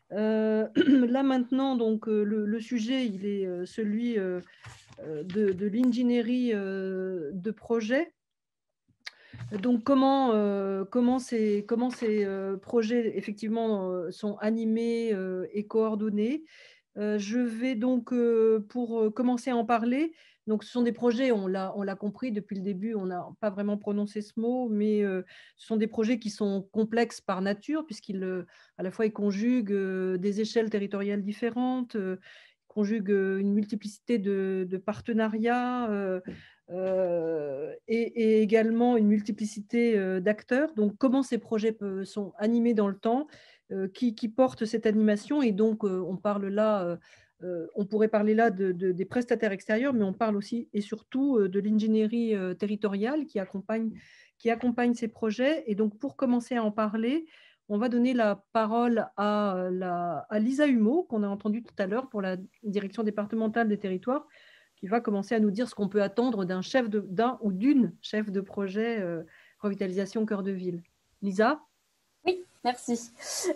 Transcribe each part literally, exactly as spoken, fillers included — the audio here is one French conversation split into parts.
Euh, là maintenant, donc, euh, le, le sujet, il est euh, celui euh, euh, de, de l'ingénierie euh, de projet. Donc, comment, euh, comment ces, comment ces euh, projets, effectivement, euh, sont animés euh, et coordonnés. Euh, je vais donc, euh, pour euh, commencer à en parler, donc ce sont des projets, on l'a, on l'a compris depuis le début, on n'a pas vraiment prononcé ce mot, mais euh, ce sont des projets qui sont complexes par nature, puisqu'ils, euh, à la fois, ils conjuguent euh, des échelles territoriales différentes, euh, conjuguent euh, une multiplicité de, de partenariats euh, euh, et, et également une multiplicité euh, d'acteurs. Donc, comment ces projets peuvent- sont animés dans le temps, euh, qui, qui portent cette animation. Et donc, euh, on parle là, euh, euh, on pourrait parler là de, de- des prestataires extérieurs, mais on parle aussi et surtout euh, de l'ingénierie euh, territoriale qui accompagne, qui accompagne ces projets. Et donc, pour commencer à en parler, on va donner la parole à, la, à Lisa Humeau, qu'on a entendu tout à l'heure pour la direction départementale des territoires, qui va commencer à nous dire ce qu'on peut attendre d'un chef de, d'un ou d'une chef de projet euh, revitalisation cœur de ville. Lisa? Oui, merci.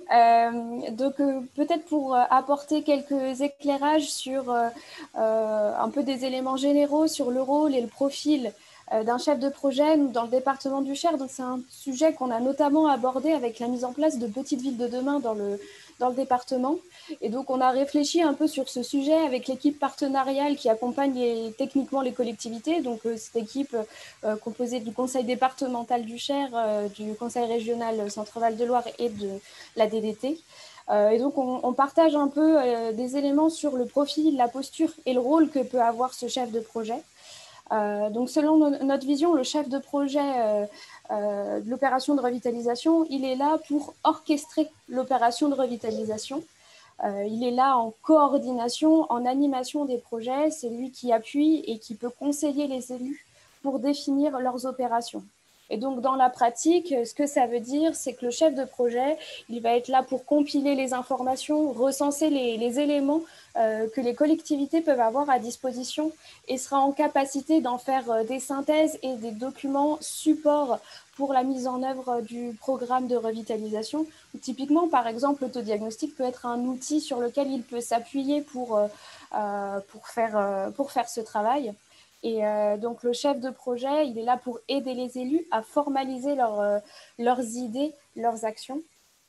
Euh, donc euh, peut-être pour euh, apporter quelques éclairages sur euh, euh, un peu des éléments généraux sur le rôle et le profil euh, d'un chef de projet dans le département du Cher. Donc c'est un sujet qu'on a notamment abordé avec la mise en place de Petites Villes de demain dans le, dans le département. Et donc on a réfléchi un peu sur ce sujet avec l'équipe partenariale qui accompagne les, techniquement les collectivités. Donc euh, cette équipe euh, composée du conseil départemental du Cher, euh, du conseil régional Centre-Val de Loire et de la D D T. Euh, et donc, on, on partage un peu euh, des éléments sur le profil, la posture et le rôle que peut avoir ce chef de projet. Euh, donc, selon no notre vision, le chef de projet euh, euh, de l'opération de revitalisation, il est là pour orchestrer l'opération de revitalisation. Euh, il est là en coordination, en animation des projets. C'est lui qui appuie et qui peut conseiller les élus pour définir leurs opérations. Et donc, dans la pratique, ce que ça veut dire, c'est que le chef de projet, il va être là pour compiler les informations, recenser les, les éléments euh, que les collectivités peuvent avoir à disposition et sera en capacité d'en faire euh, des synthèses et des documents supports pour la mise en œuvre du programme de revitalisation. Typiquement, par exemple, l'autodiagnostic peut être un outil sur lequel il peut s'appuyer pour, euh, pour, faire, euh, pour faire ce travail. Et euh, donc, le chef de projet, il est là pour aider les élus à formaliser leur, euh, leurs idées, leurs actions.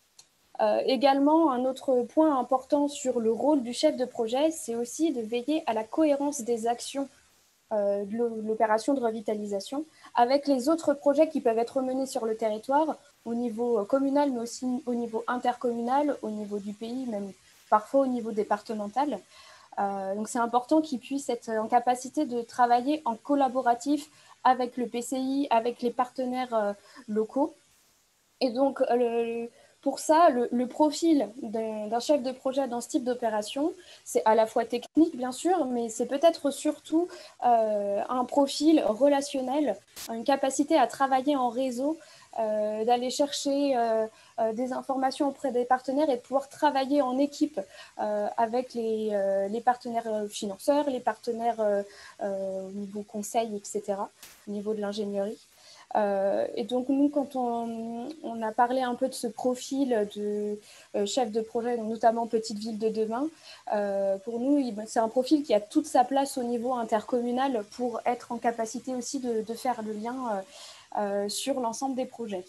Euh, également, un autre point important sur le rôle du chef de projet, c'est aussi de veiller à la cohérence des actions euh, de l'opération de revitalisation avec les autres projets qui peuvent être menés sur le territoire au niveau communal, mais aussi au niveau intercommunal, au niveau du pays, même parfois au niveau départemental. Euh, donc c'est important qu'ils puissent être en capacité de travailler en collaboratif avec le P C I, avec les partenaires euh, locaux. Et donc, le, pour ça, le, le profil d'un chef de projet dans ce type d'opération, c'est à la fois technique, bien sûr, mais c'est peut-être surtout euh, un profil relationnel, une capacité à travailler en réseau, euh, d'aller chercher euh, euh, des informations auprès des partenaires et de pouvoir travailler en équipe euh, avec les, euh, les partenaires financeurs, les partenaires euh, euh, au niveau conseil, et cetera, au niveau de l'ingénierie. Euh, et donc, nous, quand on, on, a parlé un peu de ce profil de euh, chef de projet, notamment Petite Ville de demain, euh, pour nous, c'est un profil qui a toute sa place au niveau intercommunal pour être en capacité aussi de, de faire le lien euh, euh, sur l'ensemble des projets.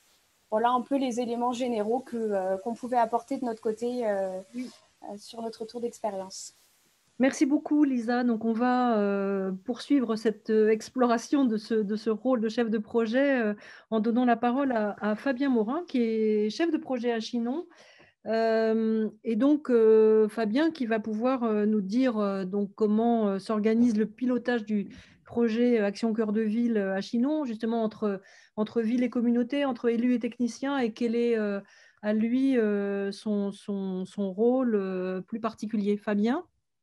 Voilà un peu les éléments généraux que, euh, qu'on pouvait apporter de notre côté euh, Oui. euh, sur notre tour d'expérience. Merci beaucoup, Lisa. Donc, on va euh, poursuivre cette euh, exploration de ce, de ce rôle de chef de projet euh, en donnant la parole à, à Fabien Morin, qui est chef de projet à Chinon. Euh, et donc, euh, Fabien qui va pouvoir euh, nous dire euh, donc, comment euh, s'organise le pilotage du projet Action Cœur de Ville euh, à Chinon, justement entre, entre ville et communauté, entre élus et techniciens, et quel est euh, à lui euh, son, son, son rôle euh, plus particulier. Fabien?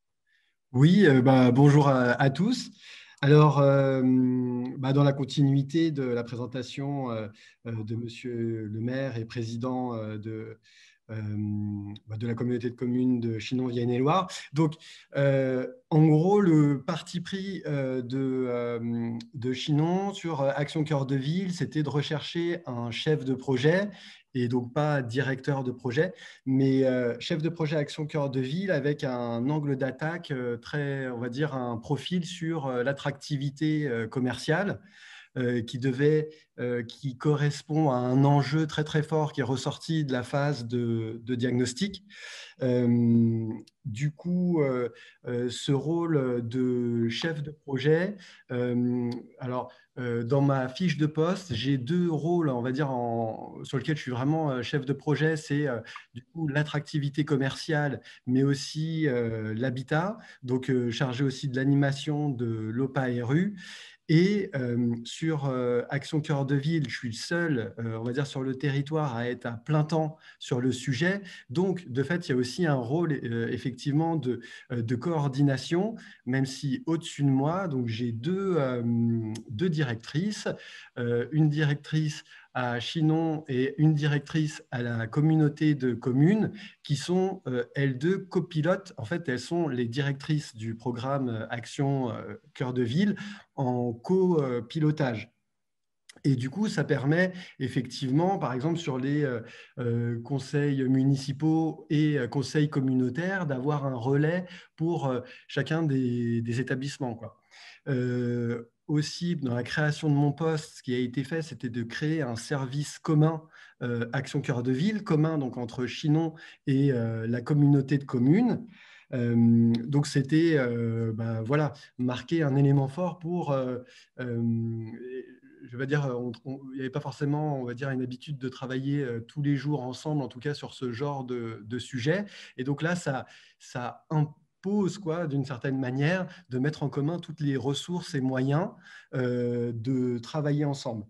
Oui, euh, bah, bonjour à, à tous. Alors, euh, bah, dans la continuité de la présentation euh, euh, de Monsieur le maire et président euh, de, euh, bah, de la communauté de communes de Chinon-Vienne-et-Loire. Donc, euh, en gros, le parti pris euh, de, euh, de Chinon sur Action Cœur de Ville, c'était de rechercher un chef de projet, et donc pas directeur de projet, mais euh, chef de projet Action Cœur de Ville avec un angle d'attaque euh, très, on va dire, un profil sur euh, l'attractivité euh, commerciale. Euh, qui, devait, euh, qui correspond à un enjeu très très fort qui est ressorti de la phase de, de diagnostic. Euh, du coup, euh, euh, ce rôle de chef de projet, euh, alors euh, dans ma fiche de poste, j'ai deux rôles, on va dire, en, sur lesquels je suis vraiment euh, chef de projet, c'est euh, du coup l'attractivité commerciale, mais aussi euh, l'habitat, donc euh, chargé aussi de l'animation de l'O P A R U. Et euh, sur euh, Action Cœur de Ville, je suis le seul, euh, on va dire, sur le territoire à être à plein temps sur le sujet. Donc, de fait, il y a aussi un rôle, euh, effectivement, de, euh, de coordination, même si au-dessus de moi, donc j'ai deux, euh, deux directrices, euh, une directrice à Chinon et une directrice à la communauté de communes qui sont, euh, elles deux, copilotes. En fait, elles sont les directrices du programme Action euh, Cœur de Ville en copilotage. Et du coup, ça permet effectivement, par exemple, sur les euh, euh, conseils municipaux et euh, conseils communautaires, d'avoir un relais pour euh, chacun des, des établissements, quoi. Euh, aussi, dans la création de mon poste, ce qui a été fait, c'était de créer un service commun, euh, Action Cœur de Ville, commun donc entre Chinon et euh, la communauté de communes. Euh, donc, c'était euh, ben, voilà, marquer un élément fort pour euh, euh, je vais dire, on, on, il n'y avait pas forcément, on va dire, une habitude de travailler euh, tous les jours ensemble, en tout cas sur ce genre de, de sujet. Et donc là, ça, ça impose, quoi, d'une certaine manière, de mettre en commun toutes les ressources et moyens euh, de travailler ensemble.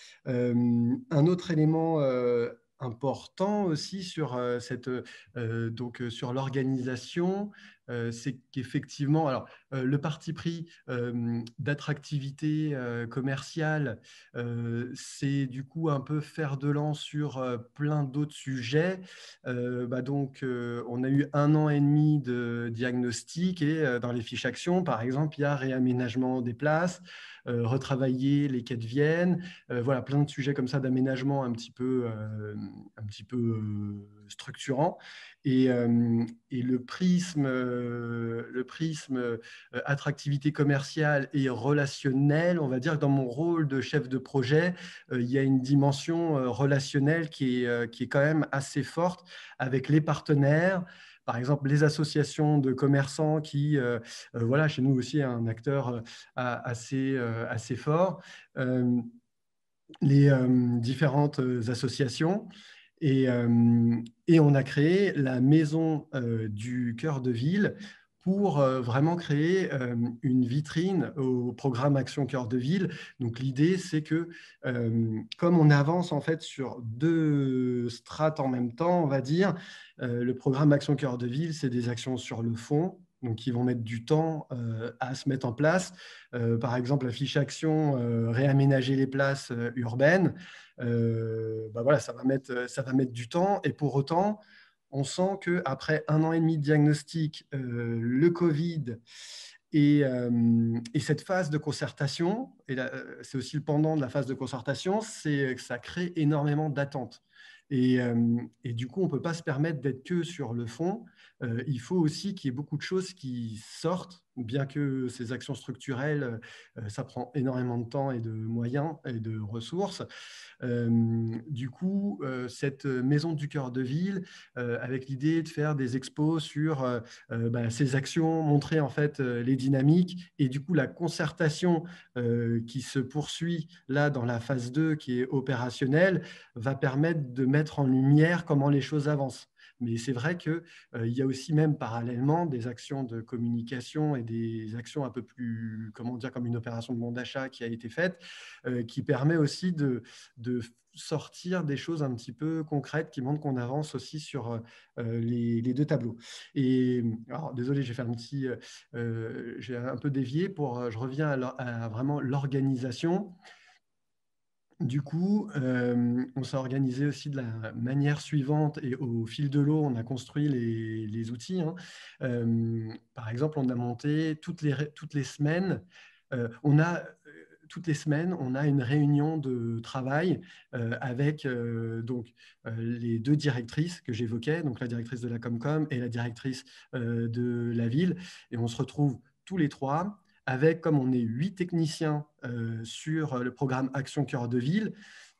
Euh, un autre élément euh, important aussi sur, euh, cette, euh, donc, euh, sur l'organisation, euh, c'est qu'effectivement, alors, euh, le parti pris euh, d'attractivité euh, commerciale, euh, c'est du coup un peu fer de lance sur euh, plein d'autres sujets. Euh, bah donc, euh, on a eu un an et demi de diagnostic et euh, dans les fiches actions, par exemple, il y a réaménagement des places, euh, retravailler les quais de Vienne, euh, voilà, plein de sujets comme ça d'aménagement un petit peu, euh, un petit peu euh, structurant. Et, euh, et le prisme, euh, le prisme euh, attractivité commerciale et relationnelle, on va dire que dans mon rôle de chef de projet, euh, il y a une dimension euh, relationnelle qui est, euh, qui est quand même assez forte avec les partenaires. Par exemple, les associations de commerçants qui, euh, euh, voilà, chez nous aussi, un acteur euh, assez, euh, assez fort. Euh, les euh, différentes associations et, euh, et, on a créé la maison euh, du cœur de ville pour euh, vraiment créer euh, une vitrine au programme Action Cœur de Ville. Donc l'idée, c'est que euh, comme on avance en fait sur deux strates en même temps, on va dire, euh, le programme Action Cœur de Ville, c'est des actions sur le fond, donc qui vont mettre du temps euh, à se mettre en place. Euh, par exemple, la fiche action, euh, réaménager les places euh, urbaines, euh, bah voilà, ça va mettre, ça va mettre du temps. Et pour autant, on sent qu'après un an et demi de diagnostic, euh, le Covid et, euh, et, cette phase de concertation, et c'est aussi le pendant de la phase de concertation, c'est que ça crée énormément d'attentes. Et, euh, et, du coup, on ne peut pas se permettre d'être que sur le fond. Euh, il faut aussi qu'il y ait beaucoup de choses qui sortent, bien que ces actions structurelles, euh, ça prend énormément de temps et de moyens et de ressources. Euh, du coup, euh, cette maison du cœur de ville, euh, avec l'idée de faire des expos sur euh, bah, ces actions, montrer en fait euh, les dynamiques et du coup la concertation euh, qui se poursuit là dans la phase deux qui est opérationnelle va permettre de mettre en lumière comment les choses avancent. Mais c'est vrai qu'il euh, y a aussi même parallèlement des actions de communication et des actions un peu plus, comment dire, comme une opération de bon d'achat qui a été faite, euh, qui permet aussi de, de sortir des choses un petit peu concrètes qui montrent qu'on avance aussi sur euh, les, les deux tableaux. Et alors, désolé, j'ai fait un petit, euh, j'ai un peu dévié pour, je reviens à, à vraiment l'organisation. du coup, euh, on s'est organisé aussi de la manière suivante et au fil de l'eau, on a construit les, les outils, hein. Euh, par exemple, on a monté toutes les, toutes les semaines, euh, on a, toutes les semaines, on a une réunion de travail euh, avec euh, donc, euh, les deux directrices que j'évoquais, donc la directrice de la Comcom et la directrice euh, de la ville. Et on se retrouve tous les trois avec, comme on est huit techniciens euh, sur le programme Action Cœur de Ville,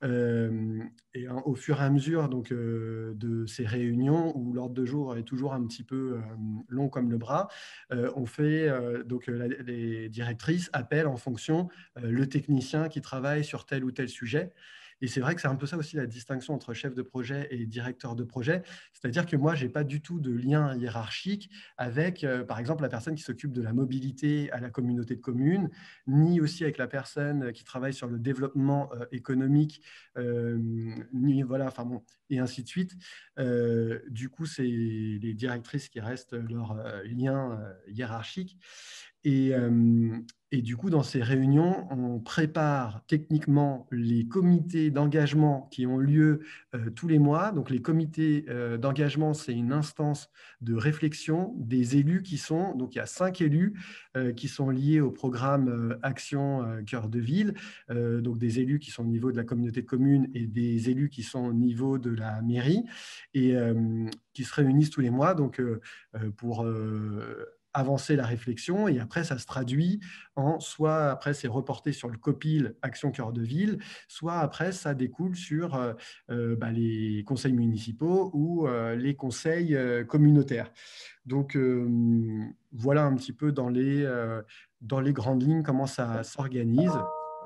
euh, et hein, au fur et à mesure donc, euh, de ces réunions où l'ordre de jour est toujours un petit peu euh, long comme le bras, euh, on fait, euh, donc la, les directrices appellent en fonction euh, le technicien qui travaille sur tel ou tel sujet. Et c'est vrai que c'est un peu ça aussi la distinction entre chef de projet et directeur de projet. C'est-à-dire que moi, je n'ai pas du tout de lien hiérarchique avec, euh, par exemple, la personne qui s'occupe de la mobilité à la communauté de communes, ni aussi avec la personne qui travaille sur le développement euh, économique, euh, ni, voilà, enfin bon, et ainsi de suite. Euh, du coup, c'est les directrices qui restent leur euh, lien euh, hiérarchique. Et, euh, et du coup, dans ces réunions, on prépare techniquement les comités d'engagement qui ont lieu euh, tous les mois. Donc, les comités euh, d'engagement, c'est une instance de réflexion des élus qui sont, donc il y a cinq élus euh, qui sont liés au programme euh, Action euh, Cœur de Ville, euh, donc des élus qui sont au niveau de la communauté de communes et des élus qui sont au niveau de la mairie, et euh, qui se réunissent tous les mois donc, euh, pour... Euh, avancer la réflexion, et après ça se traduit en soit après c'est reporté sur le COPIL Action Cœur de Ville, soit après ça découle sur euh, euh, bah, les conseils municipaux ou euh, les conseils euh, communautaires. Donc euh, voilà un petit peu dans les, euh, dans les grandes lignes comment ça s'organise.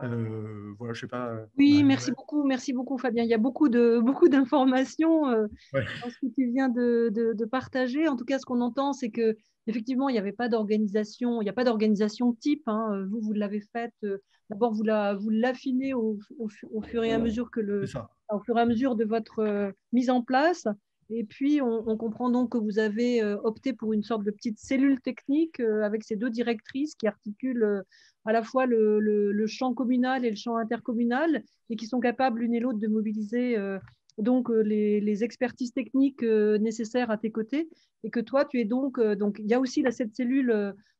Euh, voilà, je sais pas, Oui, merci Marie-Noël. beaucoup, merci beaucoup Fabien. Il y a beaucoup de, beaucoup d'informations euh, Ouais. dans ce que tu viens de, de- de partager. En tout cas, ce qu'on entend, c'est que effectivement, il n'y avait pas d'organisation, il n'y a pas d'organisation type, hein. Vous, vous l'avez faite. euh, D'abord, vous la, vous l'affinez au, au, fu- au fur et à mesure que C'est le, ça. au fur et à mesure de votre euh, mise en place. Et puis, on, on comprend donc que vous avez euh, opté pour une sorte de petite cellule technique euh, avec ces deux directrices qui articulent euh, à la fois le, le, le champ communal et le champ intercommunal, et qui sont capables l'une et l'autre de mobiliser euh, donc euh, les, les, expertises techniques euh, nécessaires à tes côtés, et que toi tu es donc euh, donc il y a aussi là, cette cellule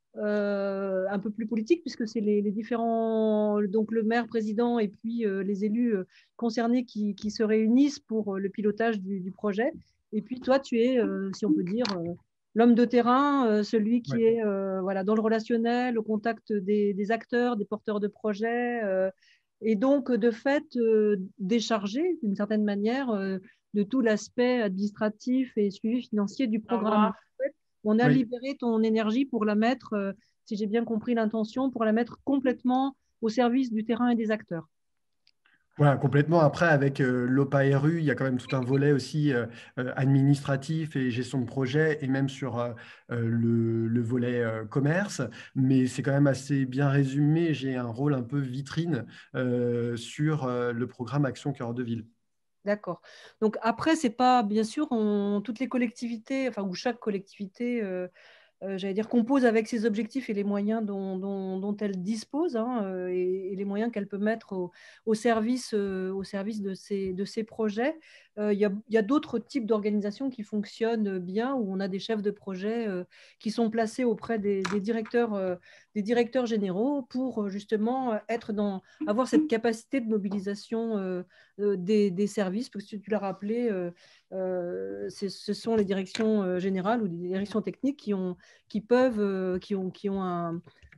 euh, un peu plus politique, puisque c'est les, les différents, donc le maire, président et puis euh, les élus euh, concernés qui, qui, se réunissent pour euh, le pilotage du, du projet. Et puis toi tu es euh, si on peut dire euh, l'homme de terrain, euh, celui Ouais. qui est euh, voilà, dans le relationnel, au contact des, des acteurs, des porteurs de projets, euh, et donc de fait euh, déchargé d'une certaine manière euh, de tout l'aspect administratif et suivi financier du Au programme. revoir. En fait, on a Oui. libéré ton énergie pour la mettre, euh, si j'ai bien compris l'intention, pour la mettre complètement au service du terrain et des acteurs. Voilà, complètement. Après, avec euh, l'O P A R U, il y a quand même tout un volet aussi euh, euh, administratif et gestion de projet, et même sur euh, euh, le, le volet euh, commerce. Mais c'est quand même assez bien résumé. J'ai un rôle un peu vitrine euh, sur euh, le programme Action Cœur de Ville. D'accord. Donc après, c'est pas, bien sûr, on- toutes les collectivités, enfin, ou chaque collectivité euh, euh, j'allais dire, compose avec ses objectifs et les moyens dont, dont, dont elle dispose, hein, euh, et, et, les moyens qu'elle peut mettre au, au service, euh, au service de, ces, de ces projets. Euh, Il y a, y a d'autres types d'organisations qui fonctionnent bien, où on a des chefs de projet euh, qui sont placés auprès des, des directeurs, euh, des directeurs généraux pour justement être dans, avoir cette capacité de mobilisation euh, euh, des, des services, parce que tu l'as rappelé, euh, euh, ce sont les directions euh, générales ou les directions techniques qui ont qui peuvent, euh, qui ont, qui ont un,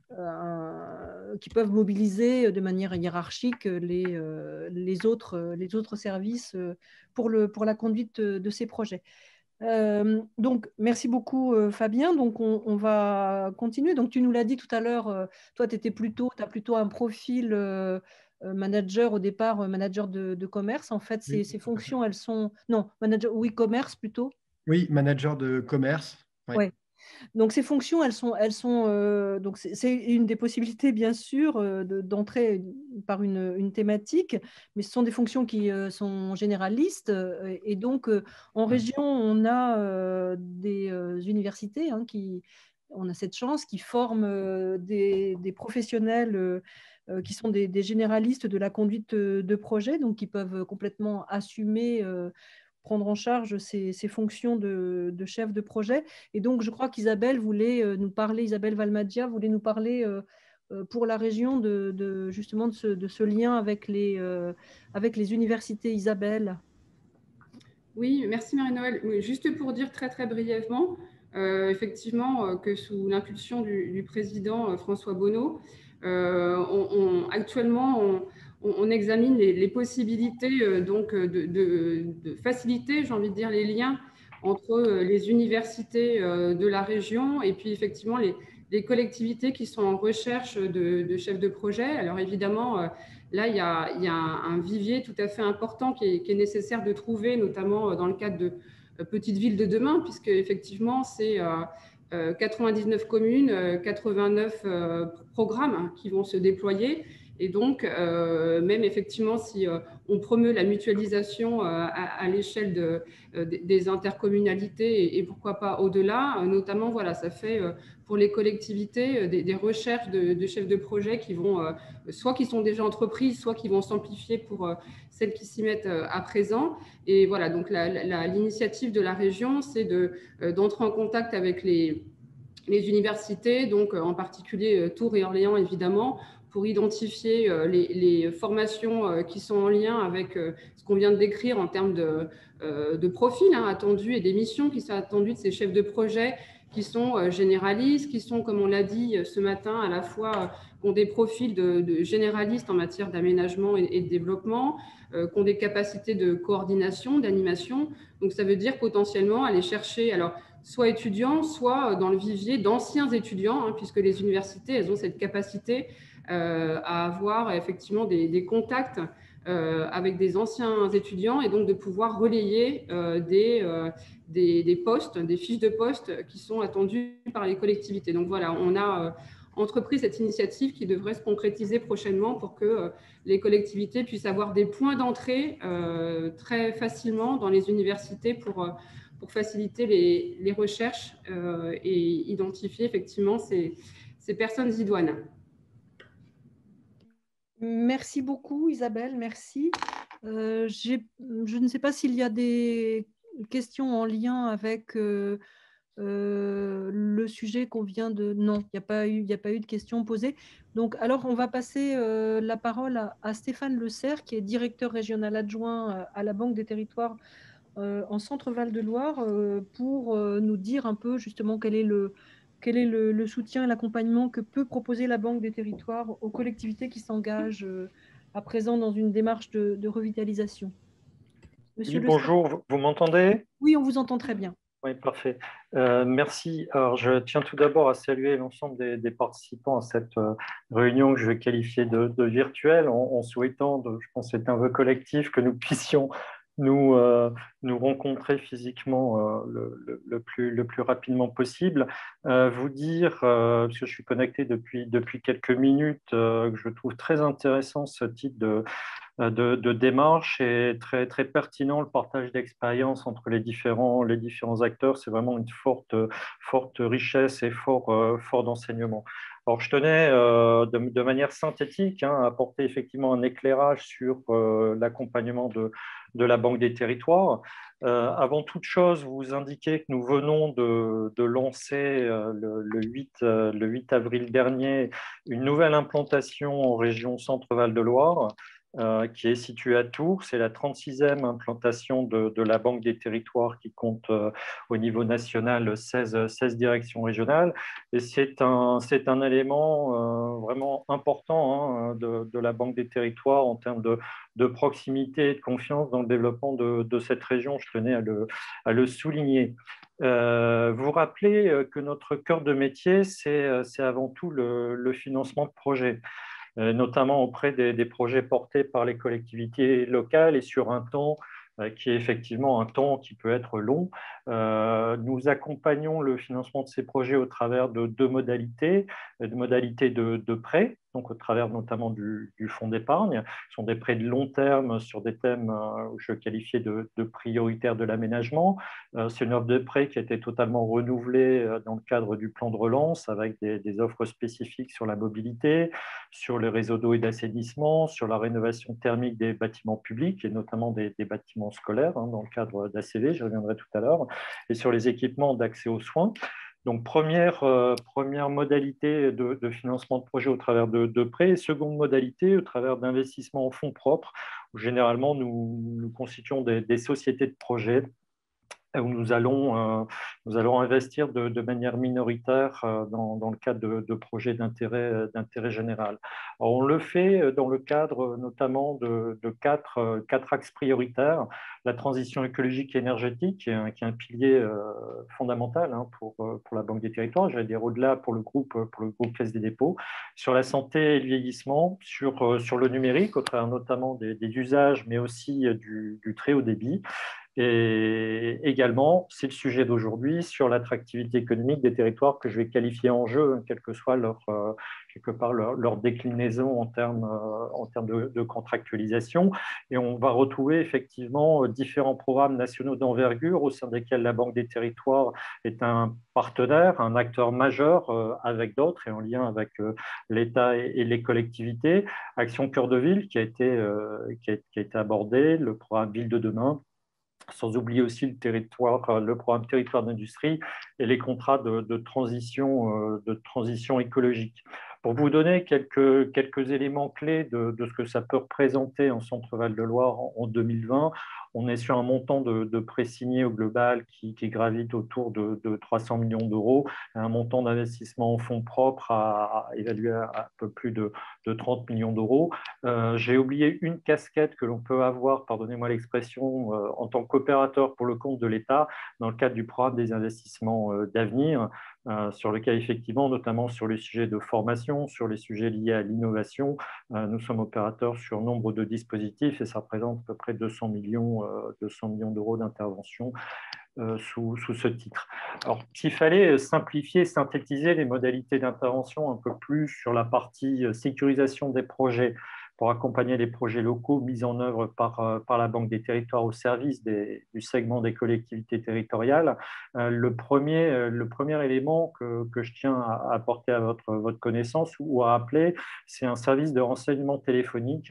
un, qui peuvent mobiliser de manière hiérarchique les, euh, les, autres, les autres services pour, le, pour la conduite de ces projets. Euh, donc, merci beaucoup, euh, Fabien. Donc, on, on, va continuer. Donc, tu nous l'as dit tout à l'heure, euh, toi, tu étais plutôt, tu as plutôt un profil euh, manager au départ, euh, manager de, de commerce. En fait, ces, Oui, ces tout à fait. fonctions, elles sont. Non, manager, oui, commerce plutôt. Oui, manager de commerce. Oui. Ouais. Donc ces fonctions, elles sont, elles sont euh, donc c'est une des possibilités bien sûr euh, d'entrer par une, une, thématique, mais ce sont des fonctions qui euh, sont généralistes euh, et donc euh, en région on a euh, des euh, universités hein, qui on a cette chance qui forment euh, des, des, professionnels euh, euh, qui sont des, des généralistes de la conduite de projet, donc qui peuvent complètement assumer, euh, prendre en charge ces, ces fonctions de, de chef de projet. Et donc, je crois qu'Isabelle voulait nous parler, Isabelle Valmadia voulait nous parler euh, pour la région de, de justement de ce, de ce lien avec les, euh, avec les universités. Isabelle. Oui, merci Marie-Noëlle. Oui, juste pour dire très très brièvement, euh, effectivement, euh, que sous l'impulsion du, du président euh, François Bonneau, euh, on, on, actuellement, on, on examine les, les possibilités euh, donc, de, de, de faciliter, j'ai envie de dire, les liens entre les universités euh, de la région et puis effectivement les, les collectivités qui sont en recherche de, de chefs de projet. Alors évidemment, euh, là, il y, a, il y a un vivier tout à fait important qui est, qui est nécessaire de trouver, notamment dans le cadre de petites villes de demain, puisque effectivement, c'est euh, quatre-vingt-dix-neuf communes, quatre-vingt-neuf euh, programmes qui vont se déployer. Et donc, euh, même effectivement, si euh, on promeut la mutualisation euh, à, à l'échelle de, euh, des intercommunalités et, et pourquoi pas au-delà, euh, notamment, voilà, ça fait euh, pour les collectivités euh, des, des recherches de, de chefs de projet qui vont, euh, soit qui sont déjà entreprises, soit qui vont s'amplifier pour euh, celles qui s'y mettent euh, à présent. Et voilà, donc l'initiative de la région, c'est de, euh, d'entrer en contact avec les, les universités, donc euh, en particulier euh, Tours et Orléans, évidemment, pour identifier euh, les, les formations euh, qui sont en lien avec euh, ce qu'on vient de décrire en termes de, euh, de profils hein, attendus et des missions qui sont attendues de ces chefs de projet qui sont euh, généralistes, qui sont, comme on l'a dit ce matin, à la fois euh, ont des profils de, de généralistes en matière d'aménagement et, et de développement, euh, qui ont des capacités de coordination, d'animation. Donc, ça veut dire potentiellement aller chercher, alors, soit étudiants, soit dans le vivier d'anciens étudiants, hein, puisque les universités, elles ont cette capacité euh, à avoir effectivement des, des contacts euh, avec des anciens étudiants et donc de pouvoir relayer euh, des, euh, des, des postes, des fiches de postes qui sont attendues par les collectivités. Donc voilà, on a euh, entrepris cette initiative qui devrait se concrétiser prochainement pour que euh, les collectivités puissent avoir des points d'entrée euh, très facilement dans les universités pour, euh, pour faciliter les, les recherches euh, et identifier effectivement ces, ces personnes idoines. Merci beaucoup Isabelle, merci. Euh, je ne sais pas s'il y a des questions en lien avec euh, euh, le sujet qu'on vient de... Non, il n'y a pas eu, il n'y a pas eu de questions posées. Donc, alors, on va passer euh, la parole à, à Stéphane Le Serre, qui est directeur régional adjoint à la Banque des Territoires euh, en Centre-Val de Loire, euh, pour euh, nous dire un peu justement quel est le, quel est le, le soutien et l'accompagnement que peut proposer la Banque des Territoires aux collectivités qui s'engagent euh, à présent dans une démarche de, de revitalisation. Monsieur oui, bonjour, vous, vous m'entendez? Oui, on vous entend très bien. Oui, parfait. Euh, merci. Alors, je tiens tout d'abord à saluer l'ensemble des, des participants à cette euh, réunion que je vais qualifier de, de virtuelle, en, en souhaitant, de, je pense que c'est un vœu collectif, que nous puissions nous, euh, nous rencontrer physiquement euh, le, le, le, plus, le plus rapidement possible. Euh, vous dire, euh, parce que je suis connecté depuis, depuis quelques minutes, euh, que je trouve très intéressant ce type de, de, de démarche et très, très pertinent le partage d'expérience entre les différents, les différents acteurs. C'est vraiment une forte, forte richesse et fort, euh, fort d'enseignement. Alors, je tenais euh, de, de manière synthétique hein, à apporter effectivement un éclairage sur euh, l'accompagnement de, de la Banque des Territoires. Euh, avant toute chose, vous indiquez que nous venons de, de lancer euh, le, le, huit, euh, le huit avril dernier une nouvelle implantation en région Centre-Val de Loire. Euh, qui est située à Tours. C'est la trente-sixième implantation de, de la Banque des Territoires qui compte euh, au niveau national seize, seize directions régionales. Et c'est un, c'est un élément euh, vraiment important hein, de, de la Banque des Territoires en termes de, de proximité et de confiance dans le développement de, de cette région. Je tenais à le, à le souligner. Euh, vous rappelez que notre cœur de métier, c'est, c'est avant tout le, le financement de projets, notamment auprès des, des projets portés par les collectivités locales et sur un temps euh, qui est effectivement un temps qui peut être long. Euh, nous accompagnons le financement de ces projets au travers de deux modalités, de modalités de, de prêt, donc au travers notamment du, du fonds d'épargne. Ce sont des prêts de long terme sur des thèmes euh, que je qualifiais de, de prioritaires de l'aménagement. Euh, c'est une offre de prêt qui a été totalement renouvelée euh, dans le cadre du plan de relance avec des, des offres spécifiques sur la mobilité, sur les réseaux d'eau et d'assainissement, sur la rénovation thermique des bâtiments publics et notamment des, des bâtiments scolaires hein, dans le cadre d'A C V, je reviendrai tout à l'heure, et sur les équipements d'accès aux soins. Donc, première, euh, première modalité de, de financement de projet au travers de, de prêts, et seconde modalité au travers d'investissements en fonds propres, où généralement nous, nous constituons des, des sociétés de projet où nous allons, euh, nous allons investir de, de manière minoritaire euh, dans, dans le cadre de, de projets d'intérêt, d'intérêt général. Alors, on le fait dans le cadre notamment de, de quatre, quatre axes prioritaires. La transition écologique et énergétique, qui est un, qui est un pilier euh, fondamental hein, pour, pour la Banque des Territoires, j'allais dire au-delà pour le groupe, pour le groupe Caisse des dépôts. Sur la santé et le vieillissement, sur, sur le numérique, au travers notamment des, des usages, mais aussi du, du très haut débit. Et également, c'est le sujet d'aujourd'hui sur l'attractivité économique des territoires que je vais qualifier en jeu, quelle que soit leur, euh, quelque part leur, leur déclinaison en termes, euh, en termes de, de contractualisation. Et on va retrouver effectivement différents programmes nationaux d'envergure au sein desquels la Banque des Territoires est un partenaire, un acteur majeur euh, avec d'autres et en lien avec euh, l'État et, et les collectivités. Action Cœur de Ville qui a été, euh, qui a, qui a été abordé, le programme Ville de demain, sans oublier aussi le, territoire, le programme Territoire d'industrie et les contrats de, de, transition, de transition écologique. Pour vous donner quelques, quelques éléments clés de, de ce que ça peut représenter en Centre-Val de Loire en, en deux mille vingt, on est sur un montant de, de prêts signés au global qui, qui gravite autour de, de trois cents millions d'euros, un montant d'investissement en fonds propres à, à évalué à un peu plus de, de trente millions d'euros. Euh, j'ai oublié une casquette que l'on peut avoir, pardonnez-moi l'expression, euh, en tant qu'opérateur pour le compte de l'État dans le cadre du programme des investissements euh, d'avenir, euh, sur lequel effectivement, notamment sur les sujets de formation, sur les sujets liés à l'innovation, euh, nous sommes opérateurs sur nombre de dispositifs et ça représente à peu près deux cents millions, euh, deux cents millions d'euros d'intervention. Euh, sous, sous ce titre. Alors, s'il fallait simplifier, synthétiser les modalités d'intervention un peu plus sur la partie sécurisation des projets pour accompagner les projets locaux mis en œuvre par, par la Banque des Territoires au service des, du segment des collectivités territoriales, euh, le, premier, le premier élément que, que je tiens à apporter à votre, votre connaissance ou à rappeler, c'est un service de renseignement téléphonique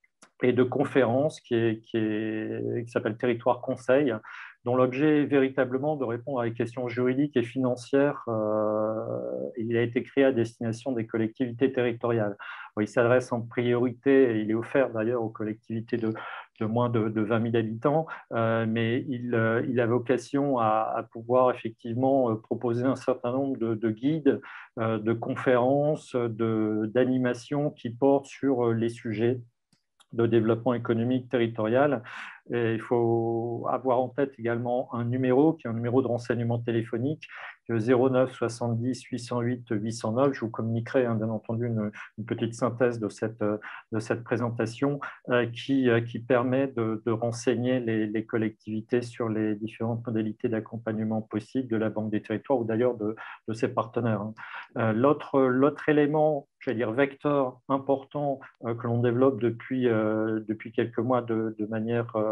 et de conférence qui, est, qui, est, qui s'appelle Territoire Conseil, dont l'objet est véritablement de répondre à des questions juridiques et financières. Euh, il a été créé à destination des collectivités territoriales. Il s'adresse en priorité, et il est offert d'ailleurs aux collectivités de, de moins de, de vingt mille habitants, euh, mais il, euh, il a vocation à, à pouvoir effectivement proposer un certain nombre de, de guides, euh, de conférences, de, d'animations qui portent sur les sujets de développement économique territorial. Et il faut avoir en tête également un numéro qui est un numéro de renseignement téléphonique, zéro neuf soixante-dix huit cent huit huit cent neuf. Je vous communiquerai hein, bien entendu une, une petite synthèse de cette, de cette présentation euh, qui, euh, qui permet de, de renseigner les, les collectivités sur les différentes modalités d'accompagnement possibles de la Banque des Territoires ou d'ailleurs de, de ses partenaires. Hein. Euh, l'autre, l'autre élément, j'allais dire vecteur important euh, que l'on développe depuis, euh, depuis quelques mois de, de manière euh,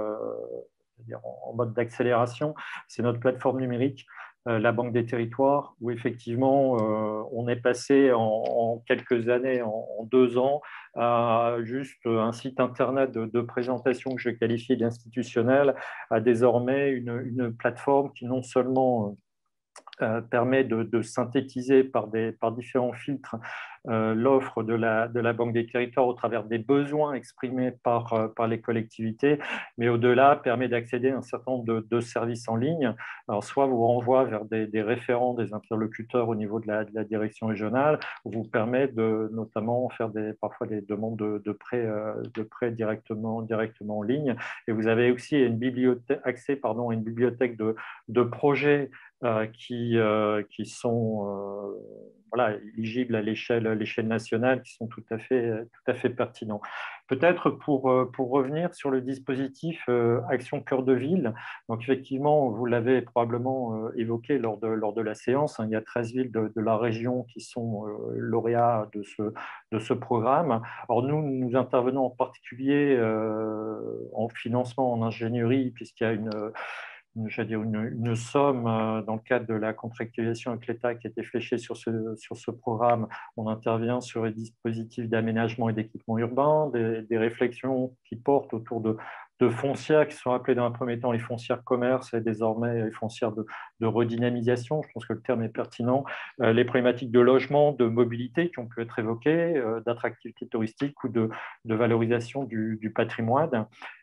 en mode d'accélération, c'est notre plateforme numérique, euh, la Banque des Territoires, où effectivement euh, on est passé en, en quelques années, en, en deux ans, à juste un site internet de, de présentation que je qualifie d'institutionnel, à désormais une, une plateforme qui non seulement Euh, permet de, de synthétiser par, des, par différents filtres euh, l'offre de la, de la Banque des Territoires au travers des besoins exprimés par, euh, par les collectivités, mais au-delà permet d'accéder à un certain nombre de, de services en ligne. Alors, soit vous renvoie vers des, des référents, des interlocuteurs au niveau de la, de la direction régionale, ou vous permet de notamment faire des, parfois des demandes de, de prêts euh, de prêts directement, directement en ligne. Et vous avez aussi une bibliothèque, accès pardon, à une bibliothèque de, de projets Euh, qui, euh, qui sont, euh, voilà, éligibles à l'échelle nationale qui sont tout à fait, tout à fait pertinents. Peut-être pour, pour revenir sur le dispositif euh, Action Cœur de Ville, donc effectivement, vous l'avez probablement euh, évoqué lors de, lors de la séance, hein, il y a treize villes de, de la région qui sont euh, lauréats de ce, de ce programme. Alors nous, nous intervenons en particulier euh, en financement en ingénierie, puisqu'il y a une une, dire une, une somme euh, dans le cadre de la contractualisation avec l'État qui a été fléchée sur ce, sur ce programme. On intervient sur les dispositifs d'aménagement et d'équipement urbain, des, des réflexions qui portent autour de, de foncières qui sont appelées dans un premier temps les foncières commerce et désormais les foncières de, de redynamisation. Je pense que le terme est pertinent. Euh, les problématiques de logement, de mobilité qui ont pu être évoquées, euh, d'attractivité touristique ou de, de valorisation du, du patrimoine.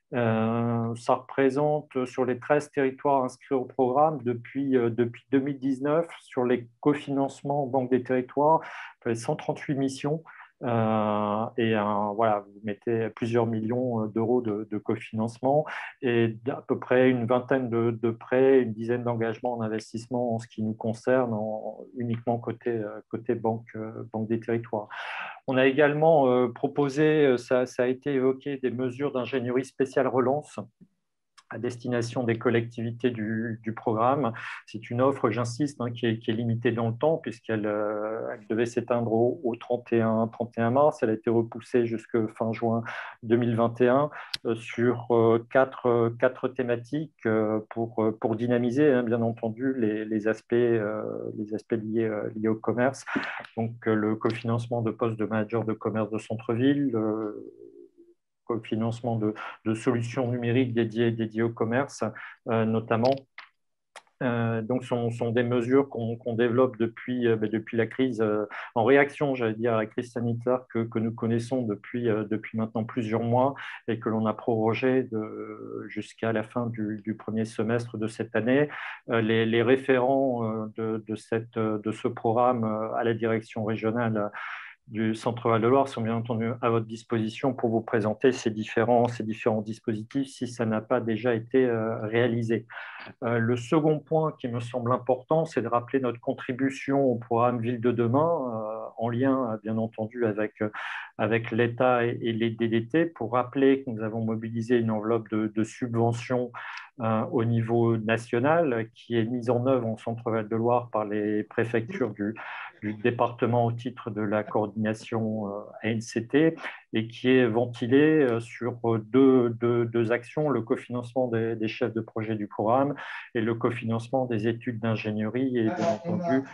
Euh, ça représente sur les treize territoires inscrits au programme depuis, euh, depuis deux mille dix-neuf, sur les cofinancements Banque des territoires, cent trente-huit missions. Euh, et un, voilà, vous mettez plusieurs millions d'euros de, de cofinancement et à peu près une vingtaine de, de prêts, une dizaine d'engagements en investissement en ce qui nous concerne, en, uniquement côté, côté banque, banque des territoires. On a également euh, proposé, ça, ça a été évoqué, des mesures d'ingénierie spéciale relance à destination des collectivités du, du programme. C'est une offre, j'insiste, hein, qui, est, qui est limitée dans le temps puisqu'elle euh, elle devait s'éteindre au, au trente et un mars. Elle a été repoussée jusqu'à fin juin deux mille vingt et un euh, sur euh, quatre, euh, quatre thématiques euh, pour, pour dynamiser, hein, bien entendu, les, les, aspects, euh, les aspects liés, euh, liés au commerce. Donc, euh, le cofinancement de postes de manager de commerce de centre-ville, euh, financement de, de solutions numériques dédiées, dédiées au commerce, euh, notamment. Euh, donc, ce sont, sont des mesures qu'on qu'on développe depuis, euh, depuis la crise, euh, en réaction, j'allais dire, à la crise sanitaire que, que nous connaissons depuis, euh, depuis maintenant plusieurs mois et que l'on a prorogé jusqu'à la fin du, du premier semestre de cette année. Euh, les, les référents euh, de, de, cette, de ce programme euh, à la direction régionale du Centre Val-de-Loire sont bien entendu à votre disposition pour vous présenter ces différents, ces différents dispositifs si ça n'a pas déjà été euh, réalisé. Euh, le second point qui me semble important, c'est de rappeler notre contribution au programme Ville de demain, euh, en lien bien entendu avec, euh, avec l'État et, et les D D T, pour rappeler que nous avons mobilisé une enveloppe de, de subventions euh, au niveau national qui est mise en œuvre en Centre Val-de-Loire par les préfectures du, du département au titre de la coordination euh, A N C T et qui est ventilée euh, sur deux, deux, deux actions, le cofinancement des, des chefs de projet du programme et le cofinancement des études d'ingénierie et bien entendu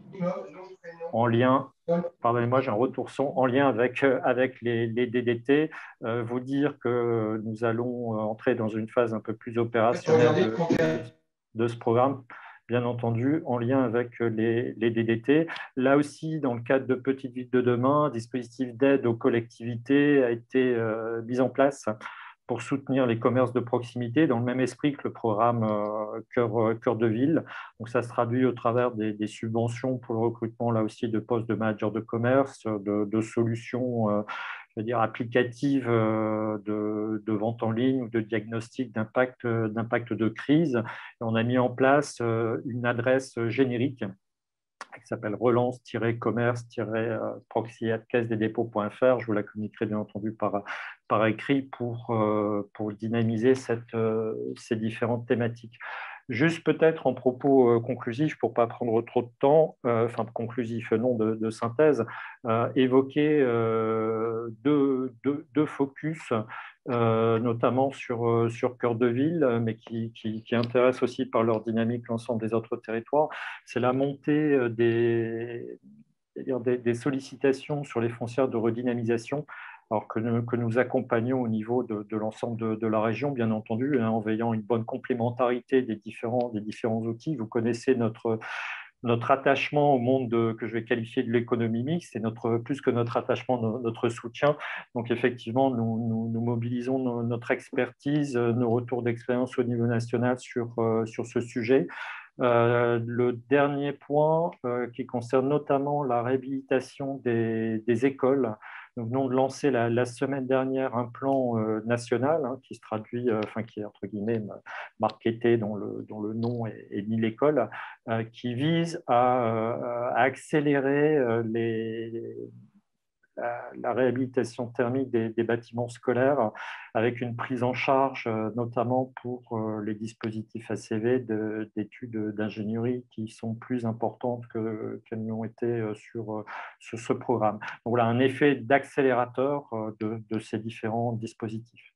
en lien, pardonnez-moi, j'ai un retour son, en lien avec, avec les, les D D T, euh, vous dire que nous allons entrer dans une phase un peu plus opérationnelle de, de ce programme, bien entendu, en lien avec les, les D D T. Là aussi, dans le cadre de Petites Villes de demain, un dispositif d'aide aux collectivités a été euh, mis en place pour soutenir les commerces de proximité, dans le même esprit que le programme euh, Cœur, euh, Cœur de Ville. Donc, ça se traduit au travers des, des subventions pour le recrutement, là aussi, de postes de managers de commerce, de, de solutions euh, je veux dire, applicatives euh, de, de vente en ligne ou de diagnostic d'impact, d'impact de crise. Et on a mis en place euh, une adresse générique qui s'appelle relance-commerce-proxy arobase caisse des dépôts point f r. Je vous la communiquerai bien entendu par, par écrit pour, euh, pour dynamiser cette, euh, ces différentes thématiques. Juste peut-être en propos euh, conclusif, pour ne pas prendre trop de temps, euh, enfin conclusif, non, de, de synthèse, euh, évoquer euh, deux, deux, deux focus, euh, notamment sur, euh, sur Cœur de Ville, mais qui, qui, qui intéressent aussi par leur dynamique l'ensemble des autres territoires. C'est la montée des, des, des sollicitations sur les foncières de redynamisation, alors que nous, que nous accompagnons au niveau de, de l'ensemble de, de la région, bien entendu, hein, en veillant à une bonne complémentarité des différents, des différents outils. Vous connaissez notre, notre attachement au monde de, que je vais qualifier de l'économie mixte, et notre, plus que notre attachement, notre soutien. Donc effectivement, nous, nous, nous mobilisons nos, notre expertise, nos retours d'expérience au niveau national sur, euh, sur ce sujet. Euh, le dernier point euh, qui concerne notamment la réhabilitation des, des écoles. nous venons de lancer la, la semaine dernière un plan euh, national hein, qui se traduit, euh, enfin qui est entre guillemets marketé, dont le, dont le nom est, est mis l'école, euh, qui vise à, euh, à accélérer euh, les La, la réhabilitation thermique des, des bâtiments scolaires avec une prise en charge euh, notamment pour euh, les dispositifs A C V d'études d'ingénierie qui sont plus importantes que, qu'elles n'ont été euh, sur, euh, sur ce programme. Donc voilà, un effet d'accélérateur euh, de, de ces différents dispositifs.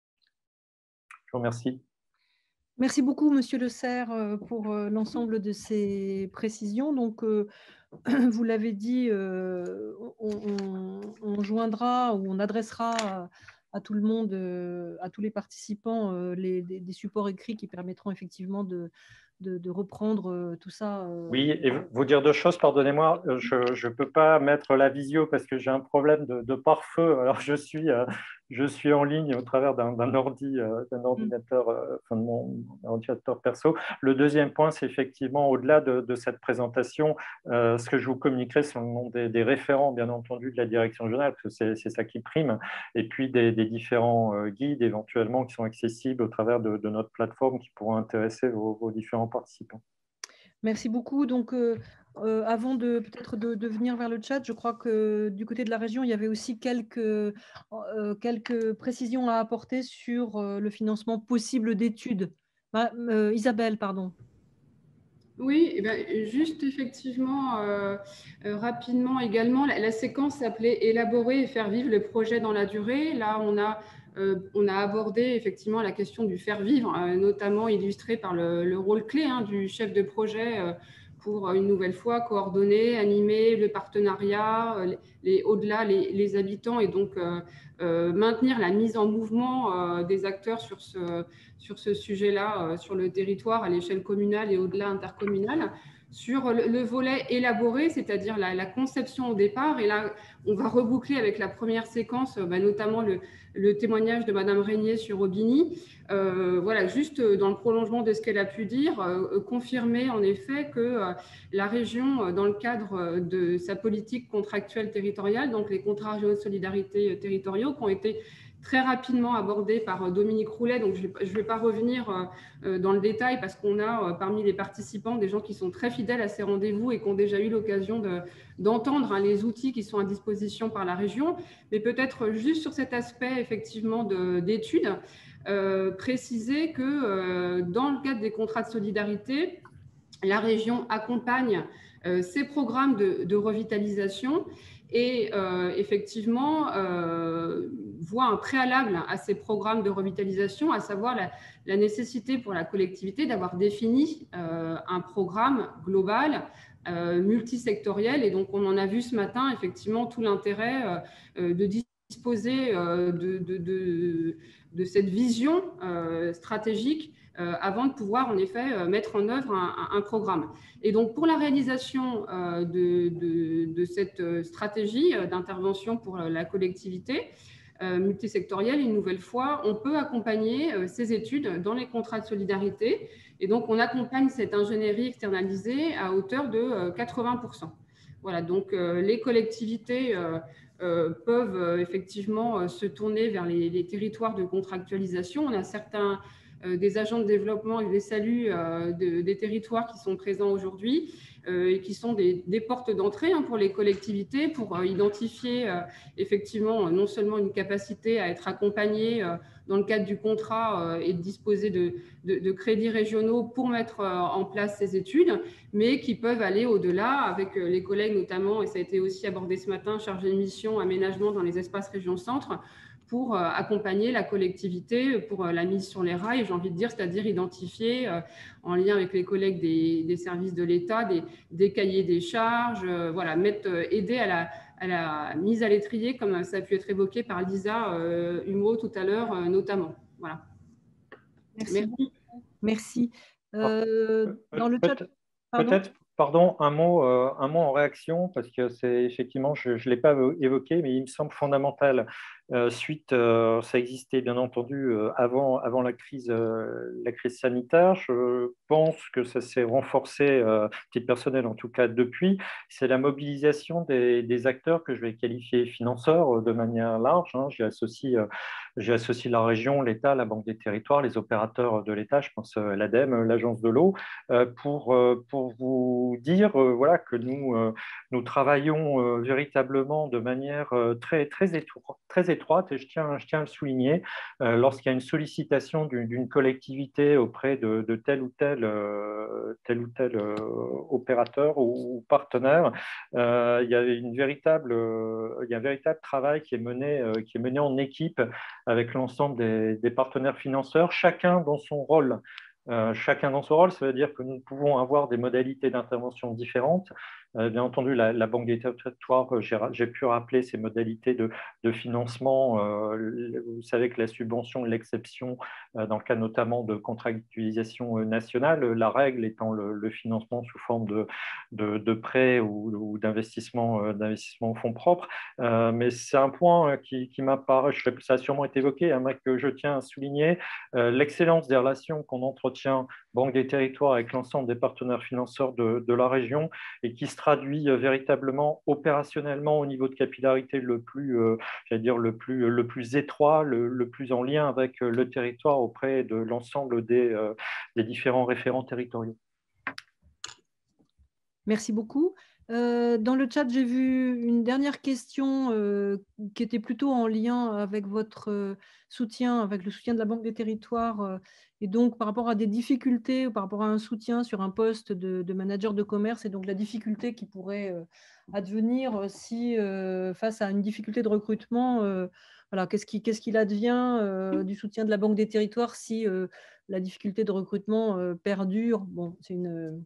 Je vous remercie. Merci beaucoup, Monsieur Le Serre, pour l'ensemble de ces précisions. Donc, euh, vous l'avez dit, euh, on, on, on joindra ou on adressera à, à tout le monde, euh, à tous les participants, euh, les, des, des supports écrits qui permettront effectivement de, de, de reprendre euh, tout ça. Euh... Oui, et vous dire deux choses, pardonnez-moi, je ne peux pas mettre la visio parce que j'ai un problème de, de pare-feu. Alors, je suis, euh, je suis en ligne au travers d'un ordi, euh, d'un ordinateur, euh, enfin, de mon ordinateur perso. Le deuxième point, c'est effectivement, au-delà de, de cette présentation, euh, ce que je vous communiquerai, c'est le nom des, des référents, bien entendu, de la direction générale, parce que c'est ça qui prime, et puis des, des différents euh, guides, éventuellement, qui sont accessibles au travers de, de notre plateforme, qui pourront intéresser vos, vos différents participants. Merci beaucoup. Donc, euh, euh, avant de peut-être de, de venir vers le chat, je crois que du côté de la région, il y avait aussi quelques, euh, quelques précisions à apporter sur euh, le financement possible d'études. Euh, Isabelle, pardon. Oui, eh bien, juste effectivement, euh, euh, rapidement également, la, la séquence s'appelait « Élaborer et faire vivre le projet dans la durée ». Là, on a, euh, on a abordé effectivement la question du faire vivre, euh, notamment illustré par le, le rôle clé hein, du chef de projet euh, pour une nouvelle fois coordonner, animer le partenariat, euh, les, les, au-delà les, les habitants et donc euh, euh, maintenir la mise en mouvement euh, des acteurs sur ce sur ce sujet-là, euh, sur le territoire à l'échelle communale et au-delà intercommunale. Sur le, le volet élaboré, c'est-à-dire la, la conception au départ, et là, on va reboucler avec la première séquence, bah, notamment le, le témoignage de Madame Régnier sur Aubigny. Euh, voilà, juste dans le prolongement de ce qu'elle a pu dire, euh, confirmer en effet que euh, la région, dans le cadre de sa politique contractuelle territoriale, donc les contrats régionaux de solidarité territoriaux qui ont été très rapidement abordé par Dominique Roulet, donc je ne vais pas revenir dans le détail parce qu'on a parmi les participants des gens qui sont très fidèles à ces rendez-vous et qui ont déjà eu l'occasion d'entendre de, hein, les outils qui sont à disposition par la région, mais peut-être juste sur cet aspect effectivement d'études, euh, préciser que euh, dans le cadre des contrats de solidarité, la région accompagne euh, ces programmes de, de revitalisation et euh, effectivement euh, voit un préalable à ces programmes de revitalisation, à savoir la, la nécessité pour la collectivité d'avoir défini euh, un programme global, euh, multisectoriel. Et donc, on en a vu ce matin, effectivement, tout l'intérêt euh, de disposer euh, de, de, de, de cette vision euh, stratégique Euh, avant de pouvoir en effet euh, mettre en œuvre un, un, un programme. Et donc pour la réalisation euh, de, de, de cette stratégie d'intervention pour la collectivité euh, multisectorielle, une nouvelle fois, on peut accompagner euh, ces études dans les contrats de solidarité. Et donc on accompagne cette ingénierie externalisée à hauteur de euh, quatre-vingts pour cent. Voilà, donc euh, les collectivités euh, euh, peuvent euh, effectivement euh, se tourner vers les, les territoires de contractualisation. On a certains des agents de développement et des saluts euh, de, des territoires qui sont présents aujourd'hui euh, et qui sont des, des portes d'entrée hein, pour les collectivités pour euh, identifier euh, effectivement non seulement une capacité à être accompagné euh, dans le cadre du contrat euh, et de disposer de, de, de crédits régionaux pour mettre euh, en place ces études, mais qui peuvent aller au-delà avec euh, les collègues notamment, et ça a été aussi abordé ce matin, chargés de mission aménagement dans les espaces région-centre, pour accompagner la collectivité pour la mise sur les rails, j'ai envie de dire, c'est-à-dire identifier, euh, en lien avec les collègues des, des services de l'État, des, des cahiers des charges, euh, voilà, mettre, euh, aider à la, à la mise à l'étrier, comme ça a pu être évoqué par Lisa euh, Humeau tout à l'heure, euh, notamment. Voilà. Merci. Merci. Merci. Euh, dans le chat, peut-être, pardon, un mot, euh, un mot en réaction, parce que c'est effectivement, je ne l'ai pas évoqué, mais il me semble fondamental. Euh, suite, euh, ça existait bien entendu euh, avant, avant la crise, euh, la crise sanitaire. Je pense que ça s'est renforcé, euh, titre personnel en tout cas depuis. C'est la mobilisation des, des acteurs que je vais qualifier financeurs euh, de manière large. Hein. J'y associe, euh, j'y associe la région, l'État, la Banque des Territoires, les opérateurs de l'État, je pense euh, l'ADEME, l'Agence de l'eau, euh, pour, euh, pour vous dire euh, voilà, que nous, euh, nous travaillons euh, véritablement de manière euh, très, très, étroite, très étroite, et je tiens, je tiens à le souligner, euh, lorsqu'il y a une sollicitation d'une, d'une collectivité auprès de, de tel ou tel, euh, tel, ou tel euh, opérateur ou, ou partenaire, euh, il y a une véritable, euh, il y a un véritable travail qui est mené, euh, qui est mené en équipe avec l'ensemble des, des partenaires financeurs, chacun dans son rôle. Euh, chacun dans son rôle, ça veut dire que nous pouvons avoir des modalités d'intervention différentes. Euh, bien entendu, la, la Banque des Territoires, j'ai, j'ai pu rappeler ses modalités de, de financement. Euh, vous savez que la subvention, l'exception, euh, dans le cas notamment de contractualisation nationale, la règle étant le, le financement sous forme de, de, de prêts ou, ou d'investissement, euh, d'investissement en fonds propres. Euh, mais c'est un point qui, qui m'apparaît, ça a sûrement été évoqué, hein, que je tiens à souligner, euh, l'excellence des relations qu'on entretient, Banque des Territoires, avec l'ensemble des partenaires financeurs de, de la région, et qui se traduit euh, véritablement opérationnellement au niveau de capillarité le plus, euh, j'allais dire le plus, le plus étroit, le, le plus en lien avec le territoire auprès de l'ensemble des, euh, des différents référents territoriaux. Merci beaucoup. Euh, dans le chat, j'ai vu une dernière question euh, qui était plutôt en lien avec votre euh, soutien, avec le soutien de la Banque des Territoires, euh, et donc par rapport à des difficultés ou par rapport à un soutien sur un poste de, de manager de commerce, et donc la difficulté qui pourrait euh, advenir si, euh, face à une difficulté de recrutement, euh, voilà, qu'est-ce qui, qu'est-ce qu'il advient euh, du soutien de la Banque des Territoires si euh, la difficulté de recrutement euh, perdure. Bon, c'est une...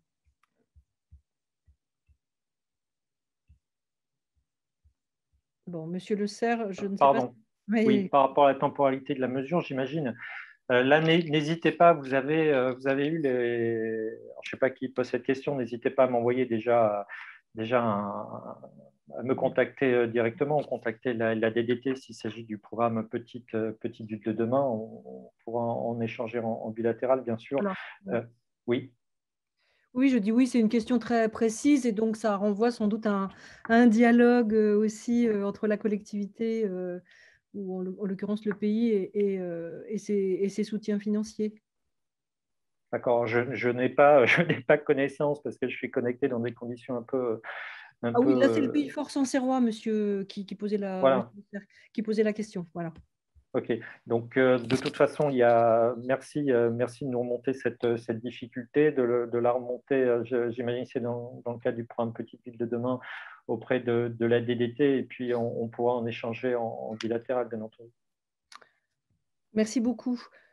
Bon, Monsieur Le Serre, je ne sais pas. Pardon. Mais... Oui, par rapport à la temporalité de la mesure, j'imagine. Euh, là, n'hésitez pas, vous avez, euh, vous avez eu les. Alors, je ne sais pas qui pose cette question, n'hésitez pas à m'envoyer déjà, déjà un, à me contacter euh, directement, contacter la, la D D T s'il s'agit du programme Petite, euh, Petite Ville de demain. On, on pourra en, en échanger en, en bilatéral, bien sûr. Alors, euh, oui. Oui, je dis oui, c'est une question très précise et donc ça renvoie sans doute à un, à un dialogue euh, aussi euh, entre la collectivité, euh, ou en, en l'occurrence le pays, et, et, euh, et, ses, et ses soutiens financiers. D'accord, je, je n'ai pas, je n'ai pas connaissance parce que je suis connecté dans des conditions un peu. Un Ah oui, peu là c'est le Pays Fort Sancerrois, monsieur, qui, qui, posait la, voilà. monsieur, qui posait la question. Voilà. Ok, donc euh, de toute façon, il y a merci, euh, merci de nous remonter cette, cette difficulté, de, le, de la remonter. Euh, J'imagine que c'est dans, dans le cadre du programme Petite Ville de demain auprès de, de la D D T, et puis on, on pourra en échanger en, en bilatéral, bien entendu. Merci beaucoup.